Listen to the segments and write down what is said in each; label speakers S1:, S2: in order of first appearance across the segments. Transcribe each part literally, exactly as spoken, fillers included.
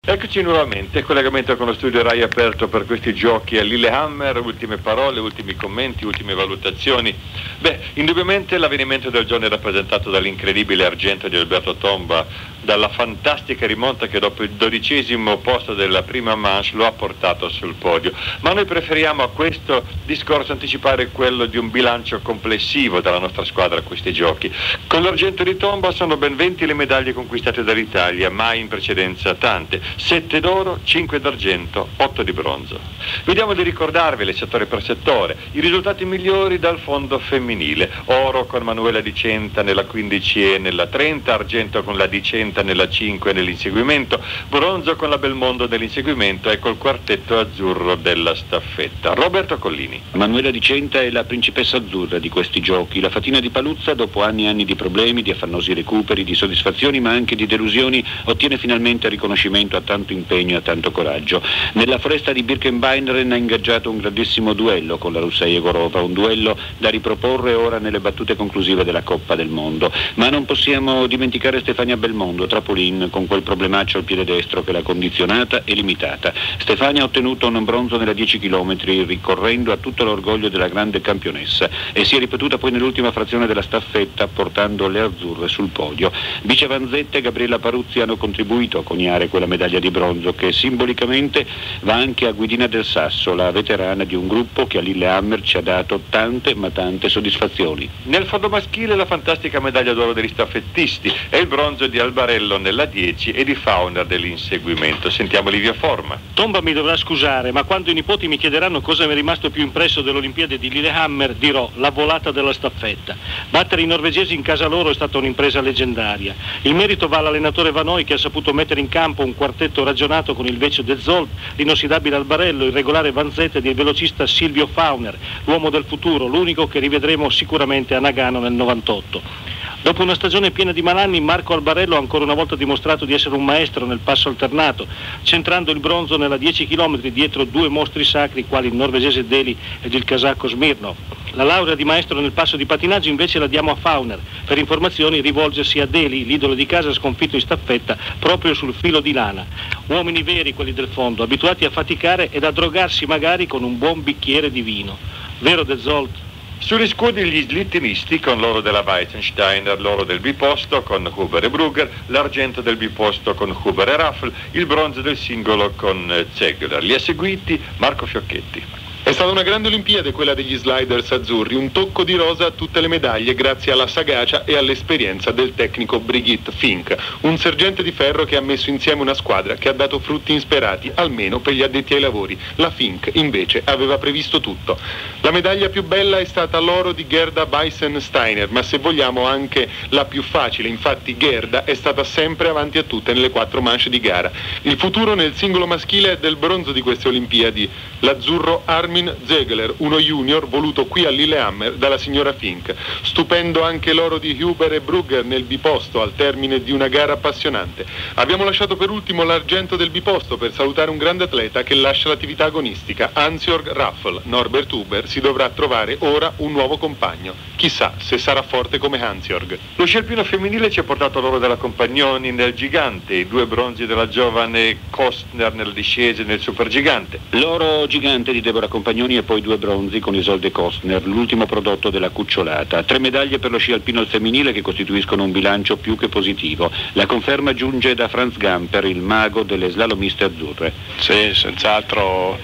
S1: Eccoci nuovamente, collegamento con lo studio Rai aperto per questi giochi a Lillehammer, ultime parole, ultimi commenti, ultime valutazioni. Beh, indubbiamente l'avvenimento del giorno è rappresentato dall'incredibile argento di Alberto Tomba, dalla fantastica rimonta che dopo il dodicesimo posto della prima manche lo ha portato sul podio. Ma noi preferiamo a questo discorso anticipare quello di un bilancio complessivo della nostra squadra a questi giochi. Con l'argento di Tomba sono ben venti le medaglie conquistate dall'Italia, mai in precedenza tante. sette d'oro, cinque d'argento, otto di bronzo. Vediamo di ricordarvele settore per settore i risultati migliori dal fondo femminile. Oro con Manuela Di Centa nella quindici e nella trenta, argento con la Di Centa nella cinque e nell'inseguimento, bronzo con la Belmondo nell'inseguimento e col quartetto azzurro della staffetta. Roberto Collini.
S2: Manuela Di Centa è la principessa azzurra di questi giochi. La fatina di Paluzza, dopo anni e anni di problemi, di affannosi recuperi, di soddisfazioni ma anche di delusioni, ottiene finalmente riconoscimento a tanto impegno e a tanto coraggio. Nella foresta di Birkenbeineren ha ingaggiato un grandissimo duello con la russa Yegorova, un duello da riproporre ora nelle battute conclusive della Coppa del Mondo. Ma non possiamo dimenticare Stefania Belmondo, Trapolin, con quel problemaccio al piede destro che l'ha condizionata e limitata. Stefania ha ottenuto un bronzo nella dieci chilometri, ricorrendo a tutto l'orgoglio della grande campionessa, e si è ripetuta poi nell'ultima frazione della staffetta, portando le azzurre sul podio. Vice Vanzetta e Gabriella Paruzzi hanno contribuito a coniare quella medaglia di bronzo che simbolicamente va anche a Guidina del Sasso, la veterana di un gruppo che a Lillehammer ci ha dato tante ma tante soddisfazioni.
S1: Nel fondo maschile la fantastica medaglia d'oro degli staffettisti e il bronzo di Albarello nella dieci e di Fauner dell'inseguimento. Sentiamo Livia Forma.
S3: Tomba mi dovrà scusare, ma quando i nipoti mi chiederanno cosa mi è rimasto più impresso dell'Olimpiade di Lillehammer, dirò la volata della staffetta. Battere i norvegesi in casa loro è stata un'impresa leggendaria. Il merito va all'allenatore Vanoi, che ha saputo mettere in campo un quartetto ragionato con il vecchio De Zolt, l'inossidabile Albarello, il regolare Vanzetta ed il velocista Silvio Fauner, l'uomo del futuro, l'unico che rivedremo sicuramente a Nagano nel novantotto. Dopo una stagione piena di malanni, Marco Albarello ha ancora una volta dimostrato di essere un maestro nel passo alternato, centrando il bronzo nella dieci chilometri dietro due mostri sacri quali il norvegese Deli ed il casacco Smirnov. La laurea di maestro nel passo di patinaggio invece la diamo a Fauner. Per informazioni rivolgersi a Deli, l'idolo di casa sconfitto in staffetta proprio sul filo di lana. Uomini veri quelli del fondo, abituati a faticare ed a drogarsi magari con un buon bicchiere di vino. Vero De Zolt?
S1: Sugli scudi gli slittinisti con l'oro della Weizensteiner, l'oro del biposto con Huber e Brugger, l'argento del biposto con Huber e Raffl, il bronzo del singolo con Zegler. Li ha seguiti Marco Fiocchetti.
S4: È stata una grande Olimpiade quella degli sliders azzurri, un tocco di rosa a tutte le medaglie grazie alla sagacia e all'esperienza del tecnico Brigitte Fink, un sergente di ferro che ha messo insieme una squadra che ha dato frutti insperati, almeno per gli addetti ai lavori. La Fink invece aveva previsto tutto. La medaglia più bella è stata l'oro di Gerda Beisensteiner, ma se vogliamo anche la più facile, infatti Gerda è stata sempre avanti a tutte nelle quattro manche di gara. Il futuro nel singolo maschile è del bronzo di queste Olimpiadi, l'azzurro Armin Zegler, uno junior voluto qui a Lillehammer dalla signora Fink. Stupendo anche l'oro di Huber e Brugger nel biposto al termine di una gara appassionante. Abbiamo lasciato per ultimo l'argento del biposto per salutare un grande atleta che lascia l'attività agonistica, Hans-Jörg Raffl. Norbert Huber si dovrà trovare ora un nuovo compagno. Chissà se sarà forte come Hans-Jörg.
S1: Lo sci alpino femminile ci ha portato l'oro della Compagnoni nel gigante, i due bronzi della giovane Kostner nella discesa e nel supergigante.
S2: L'oro gigante di Deborah Compagnoni e poi due bronzi con Isolde Kostner, l'ultimo prodotto della cucciolata. Tre medaglie per lo sci alpino al femminile che costituiscono un bilancio più che positivo. La conferma giunge da Franz Gamper, il mago delle slalomiste azzurre.
S5: Sì, senz'altro.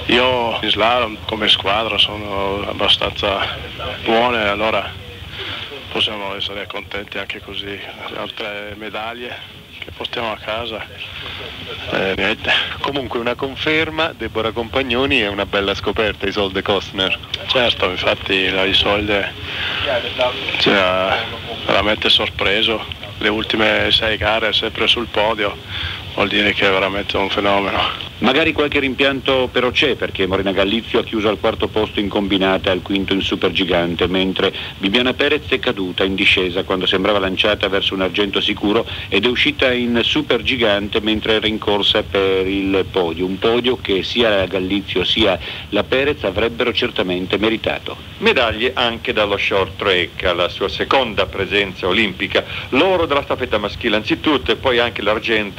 S5: Io in slalom come squadra sono abbastanza buone, allora possiamo essere contenti anche così. Altre medaglie che portiamo a casa, eh, niente.
S4: Comunque una conferma, Deborah Compagnoni è una bella scoperta, Isolde Kostner.
S5: Certo, infatti la Isolde ci ha veramente sorpreso, le ultime sei gare sempre sul podio, vuol dire che è veramente un fenomeno.
S2: Magari qualche rimpianto però c'è, perché Morena Gallizio ha chiuso al quarto posto in combinata e al quinto in supergigante, mentre Bibiana Perez è caduta in discesa quando sembrava lanciata verso un argento sicuro ed è uscita in supergigante mentre era in corsa per il podio, un podio che sia la Gallizio sia la Perez avrebbero certamente meritato.
S1: Medaglie anche dallo short track, alla sua seconda presenza olimpica, l'oro della staffetta maschile anzitutto e poi anche l'argento nei cinquecento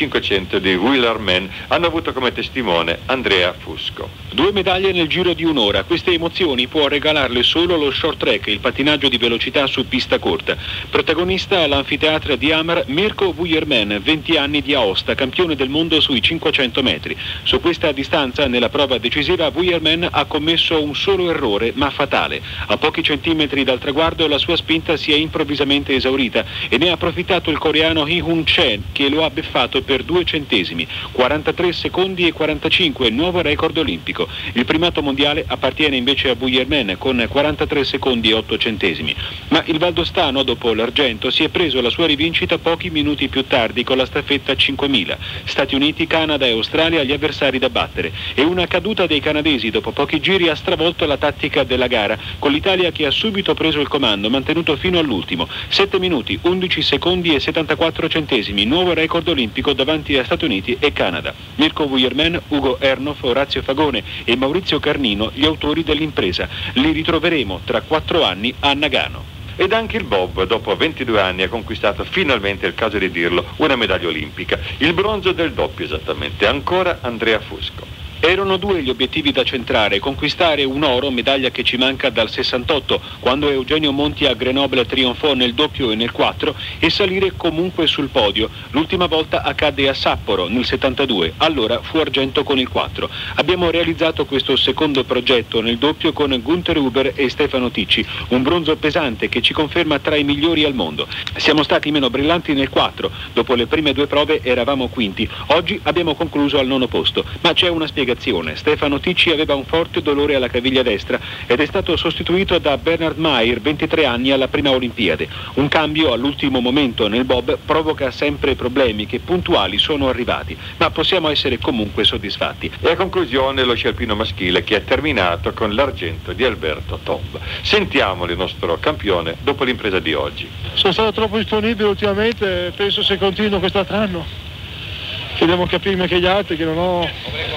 S1: cinquecento di Wheelerman hanno avuto come testimone Andrea Fusco.
S2: Due medaglie nel giro di un'ora, queste emozioni può regalarle solo lo short track, il pattinaggio di velocità su pista corta. Protagonista all'anfiteatro di Hamar Mirko Wouwerman, venti anni di Aosta, campione del mondo sui cinquecento metri. Su questa distanza, nella prova decisiva, Wouwerman ha commesso un solo errore, ma fatale. A pochi centimetri dal traguardo la sua spinta si è improvvisamente esaurita e ne ha approfittato il coreano Hee-Hun Choi, che lo ha beffato per due centesimi, quarantatré secondi e quarantacinque, nuovo record olimpico. Il primato mondiale appartiene invece a Wouwerman con quarantatré secondi e otto centesimi. Ma il valdostano, dopo l'argento, si è preso la sua rivincita pochi minuti più tardi con la staffetta cinquemila. Stati Uniti, Canada e Australia gli avversari da battere, e una caduta dei canadesi dopo pochi giri ha stravolto la tattica della gara, con l'Italia che ha subito preso il comando, mantenuto fino all'ultimo. sette minuti, undici secondi e settantaquattro centesimi, nuovo record olimpico davanti a Stati Uniti e Canada. Mirko Wouwerman, Ugo Ernoff, Orazio Fagone e Maurizio Carnino, gli autori dell'impresa. Li ritroveremo tra quattro anni a Nagano.
S1: Ed anche il bob, dopo ventidue anni, ha conquistato finalmente, è il caso di dirlo, una medaglia olimpica. Il bronzo del doppio esattamente, ancora Andrea Fusco.
S2: Erano due gli obiettivi da centrare: conquistare un oro, medaglia che ci manca dal sessantotto, quando Eugenio Monti a Grenoble trionfò nel doppio e nel quattro, e salire comunque sul podio. L'ultima volta accadde a Sapporo nel settantadue, allora fu argento con il quattro. Abbiamo realizzato questo secondo progetto nel doppio con Gunther Huber e Stefano Ticci, un bronzo pesante che ci conferma tra i migliori al mondo. Siamo stati meno brillanti nel quattro, dopo le prime due prove eravamo quinti, oggi abbiamo concluso al nono posto, ma c'è una spiegazione. Stefano Ticci aveva un forte dolore alla caviglia destra ed è stato sostituito da Bernhard Maier, ventitré anni, alla prima Olimpiade. Un cambio all'ultimo momento nel bob provoca sempre problemi che puntuali sono arrivati, ma possiamo essere comunque soddisfatti.
S1: E a conclusione lo sci alpino maschile, che è terminato con l'argento di Alberto Tomba. Sentiamo il nostro campione dopo l'impresa di oggi.
S6: Sono stato troppo disponibile ultimamente, penso se continuo quest'altro anno che devo capirmi anche gli altri, che non ho,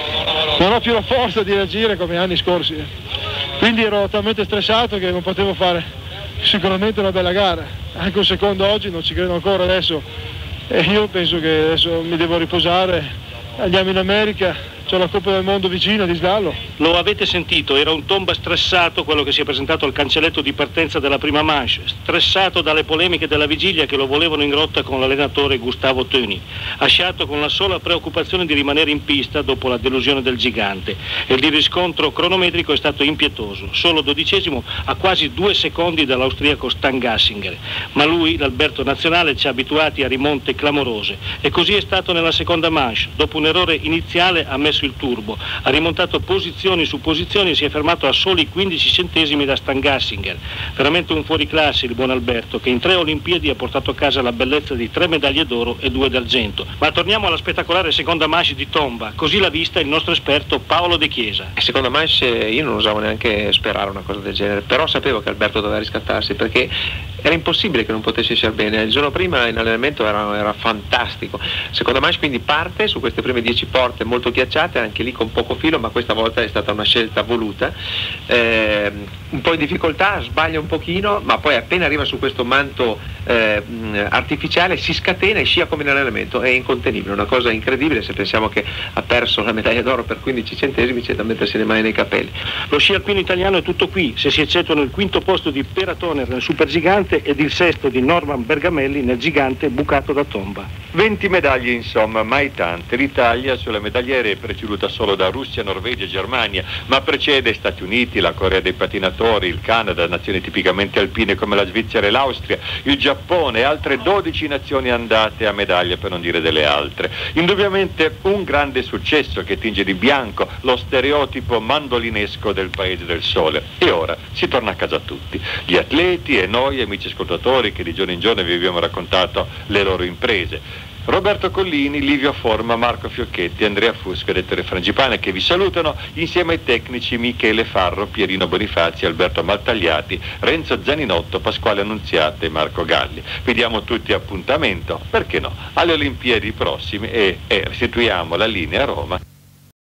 S6: non ho più la forza di reagire come anni scorsi, quindi ero talmente stressato che non potevo fare sicuramente una bella gara. Anche un secondo oggi non ci credo ancora adesso, e io penso che adesso mi devo riposare, andiamo in America, c'è la Coppa del Mondo vicino di slalom.
S3: Lo avete sentito, era un Tomba stressato, quello che si è presentato al cancelletto di partenza della prima manche, stressato dalle polemiche della vigilia che lo volevano in rotta con l'allenatore Gustavo Töni, asciato con la sola preoccupazione di rimanere in pista dopo la delusione del gigante, e il riscontro cronometrico è stato impietoso, solo dodicesimo a quasi due secondi dall'austriaco Stan Gassinger, ma lui, l'Alberto nazionale, ci ha abituati a rimonte clamorose, e così è stato nella seconda manche. Dopo un errore iniziale ha messo il turbo, ha rimontato posizioni su posizioni e si è fermato a soli quindici centesimi da Stan Gassinger. Veramente un fuoriclasse il buon Alberto, che in tre Olimpiadi ha portato a casa la bellezza di tre medaglie d'oro e due d'argento. Ma torniamo alla spettacolare seconda manche di Tomba, così l'ha vista il nostro esperto Paolo De Chiesa.
S7: Seconda manche io non osavo neanche sperare una cosa del genere, però sapevo che Alberto doveva riscattarsi, perché era impossibile che non potesse uscire bene. Il giorno prima in allenamento era, era fantastico. Seconda manche quindi parte su queste prime dieci porte molto ghiacciate, anche lì con poco filo, ma questa volta è stata una scelta voluta. Eh, un po' in difficoltà, sbaglia un pochino, ma poi appena arriva su questo manto eh, artificiale si scatena e scia come in allenamento, è incontenibile, una cosa incredibile. Se pensiamo che ha perso la medaglia d'oro per quindici centesimi c'è da mettersi le mani nei capelli.
S3: Lo sci alpino italiano è tutto qui, se si eccettuano il quinto posto di Pera Toner nel supergigante ed il sesto di Norman Bergamelli nel gigante bucato da Tomba.
S1: venti medaglie insomma, mai tante. L'Italia sulle medagliere è preceduta solo da Russia, Norvegia e Germania, ma precede Stati Uniti, la Corea dei patinatori, il Canada, nazioni tipicamente alpine come la Svizzera e l'Austria, il Giappone e altre dodici nazioni andate a medaglia, per non dire delle altre. Indubbiamente un grande successo che tinge di bianco lo stereotipo mandolinesco del Paese del Sole. E ora si torna a casa tutti, gli atleti e noi amici ascoltatori che di giorno in giorno vi abbiamo raccontato le loro imprese. Roberto Collini, Livio Forma, Marco Fiocchetti, Andrea Fusco ed Ettore Frangipane che vi salutano insieme ai tecnici Michele Farro, Pierino Bonifazzi, Alberto Maltagliati, Renzo Zaninotto, Pasquale Annunziata e Marco Galli. Vi diamo tutti appuntamento, perché no, alle Olimpiadi prossime e, e restituiamo la linea a Roma.